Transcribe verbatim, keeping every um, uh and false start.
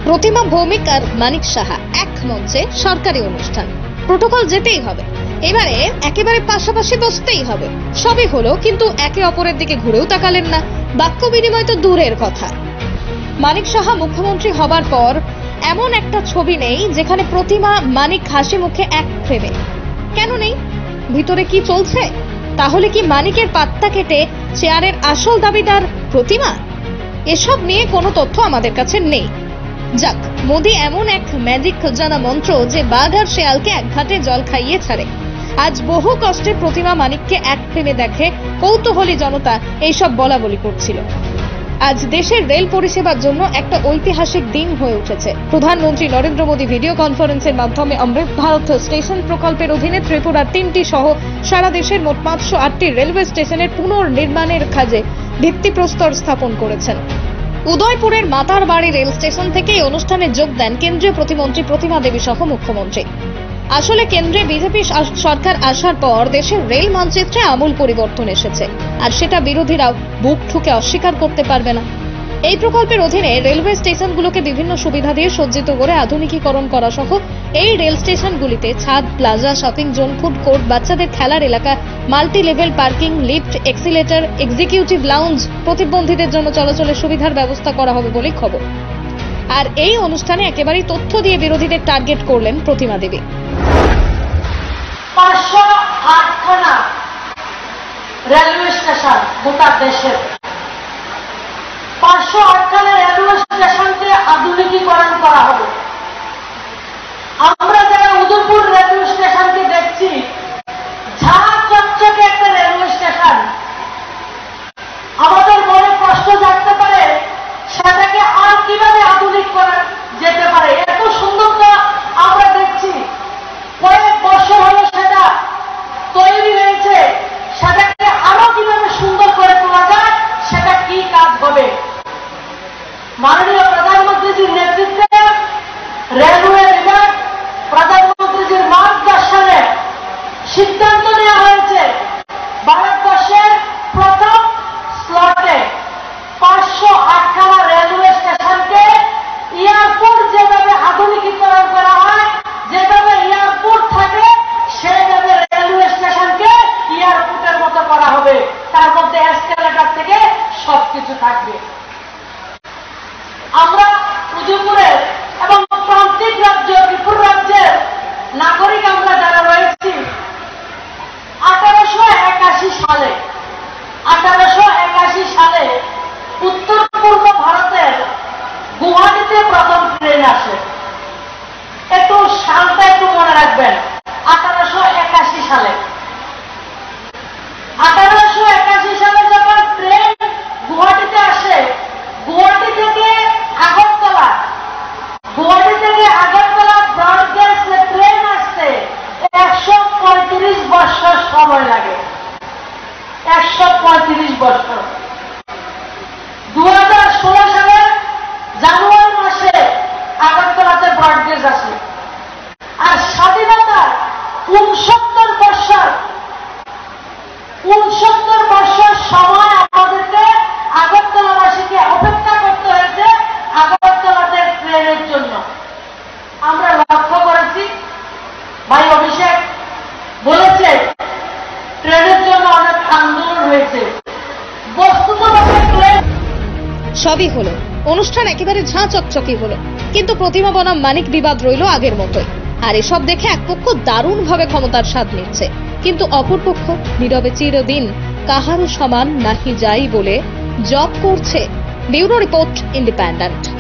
প্রতিমা ভৌমিক আর মানিক সাহা এক মঞ্চে সরকারি অনুষ্ঠান, প্রোটোকল যেতেই হবে। এবারে একেবারে পাশাপাশি বসতেই হবে। সবই হলো, কিন্তু একে অপরের দিকে ঘুরেও তাকালেন না। বাক্য বিনিময় তো দূরের কথা। মানিক সাহা মুখ্যমন্ত্রী হবার পর এমন একটা ছবি নেই যেখানে প্রতিমা মানিক হাসি মুখে এক ফ্রেমে। কেন নেই? ভিতরে কি চলছে? তাহলে কি মানিকের পাত্তা কেটে চেয়ারের আসল দাবিদার প্রতিমা? এসব নিয়ে কোনো তথ্য আমাদের কাছে নেই। যাক, মোদি এমন এক ম্যাজিক জানা মন্ত্র যে বাঘ আর শেয়ালকে এক ঘাটে জল খাইয়ে ছাড়ে। আজ বহু কষ্টে প্রতিমা মানিককে এক ফ্রেমে দেখে কৌতূহলী জনতা এইসব বলা বলি করছিল। আজ দেশের রেল পরিষেবার জন্য একটা ঐতিহাসিক দিন হয়ে উঠেছে। প্রধানমন্ত্রী নরেন্দ্র মোদী ভিডিও কনফারেন্সের মাধ্যমে অমৃত ভারত স্টেশন প্রকল্পের অধীনে ত্রিপুরার তিনটি সহ সারা দেশের মোট পাঁচশো আটটি রেলওয়ে স্টেশনের পুনর্নির্মাণের কাজে ভিত্তিপ্রস্তর স্থাপন করেছেন। উদয়পুরের মাতারবাড়ি রেল স্টেশন থেকে এই অনুষ্ঠানে যোগ দেন কেন্দ্রীয় প্রতিমন্ত্রী প্রতিমা দেবী সহ মুখ্যমন্ত্রী। আসলে কেন্দ্রে বিজেপি সরকার আসার পর দেশের রেল মানচিত্রে আমূল পরিবর্তন এসেছে, আর সেটা বিরোধীরাও বুক ঠুকে অস্বীকার করতে পারবে না। এই প্রকল্পের অধীনে রেলওয়ে স্টেশনগুলোকে বিভিন্ন সুবিধা দিয়ে সজ্জিত করে আধুনিকীকরণ করা সহ এই রেল স্টেশনগুলিতে ছাদ, plaza, shopping zone, food court, বাচ্চাদের খেলার এলাকা, multi level parking, lift, escalator, executive lounge, প্রতিবন্ধীদের জন্য চলাচলের সুবিধার ব্যবস্থা করা হবে বলে খবর। আর এই অনুষ্ঠানে একেবারেই তথ্য দিয়ে বিরোধীদের টার্গেট করলেন প্রতিমা দেবী। পাঁচশো আটখানা রেলওয়ে স্টেশন গোটা দেশে, পাঁচশো আটখানা রেলওয়ে স্টেশনকে আধুনিকীকরণ করা হবে। আমরা যারা উদয়পুর রেলওয়ে স্টেশনকে দেখছি, ঝাঁ চকচকে একটা রেলওয়ে স্টেশন, আমাদের মনে কষ্ট জাগতে পারে সেটাকে আর কিভাবে আধুনিক করা যেতে পারে। এত সুন্দরতা আমরা দেখছি, কয়েক বছর হলো সেটা তৈরি হয়েছে, সেটাকে আরো কিভাবে সুন্দর করে তোলা যায়, সেটা কি কাজ হবে। মাননীয় প্রধানমন্ত্রীজির নেতৃত্বে রেলওয়ে বিভাগ প্রধানমন্ত্রীজির মার্গদর্শনে সিদ্ধান্ত নেওয়া হয়েছে ভারতবর্ষের প্রথম স্লটে পাঁচশো আটখানা রেলওয়ে স্টেশনকে এয়ারপোর্ট যেভাবে আধুনিকীকরণ করা হয়, যেভাবে এয়ারপোর্ট থাকে সেভাবে রেলওয়ে স্টেশনকে এয়ারপোর্টের মতো করা হবে। তার মধ্যে এসকেলেটর থেকে সবকিছু থাকবে। আমরা উদয়পুরের এবং প্রান্তিক রাজ্য ত্রিপুরা রাজ্যের নাগরিক আমরা যারা রয়েছি, আঠারোশো একাশি সালে আঠারোশো একাশি সালে উত্তর পূর্ব ভারতের গুয়াহাটিতে প্রথম ট্রেন আসে। একটু সালটা একটু মনে রাখবেন, আঠারোশো একাশি সালে আঠারোশো একাশি সালে যখন ট্রেন গুয়াহাটিতে আসে, গুয়াহাটি থেকে আগরতলা গুয়াহাটি থেকে আগরতলা ব্রডগেজ ট্রেন আসতে একশো পঁয়ত্রিশ বছর সময় লাগে। একশো পঁয়ত্রিশ বছর। দু হাজার ষোলো সালের জানুয়ারি মাসে আগরতলাতে ব্রডগেজ আসে। আর স্বাধীনতার উনসত্তর বছর উনসত্তর বছর সময় আমাদেরকে আগরতলাবাসীকে অপেক্ষা করতে হয়েছে আগরতলাতে ট্রেনের জন্য। আমরা লক্ষ্য করেছি, ভাই অভিষেক বলেছে ট্রেনের জন্য অনেক আন্দোলন হয়েছে। বস্তুতভাবে ট্রেন সবই হলো, অনুষ্ঠান একেবারে ঝাঁ চকচকে হলো, কিন্তু প্রতিমা বনাম মানিক বিবাদ রইল আগের মতোই। আর এসব দেখে এক পক্ষ দারুণ ভাবে ক্ষমতার স্বাদ নিচ্ছে, কিন্তু অপর পক্ষ নীরবে চিরদিন কাহারও সমান নাহি যাই বলে জব করছে। Bureau report, independent.